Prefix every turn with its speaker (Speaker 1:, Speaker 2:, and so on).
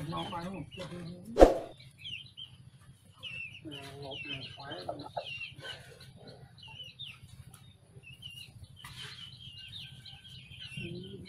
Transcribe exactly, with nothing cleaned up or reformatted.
Speaker 1: น้องไปหมดจะเป็นหลบหลบไป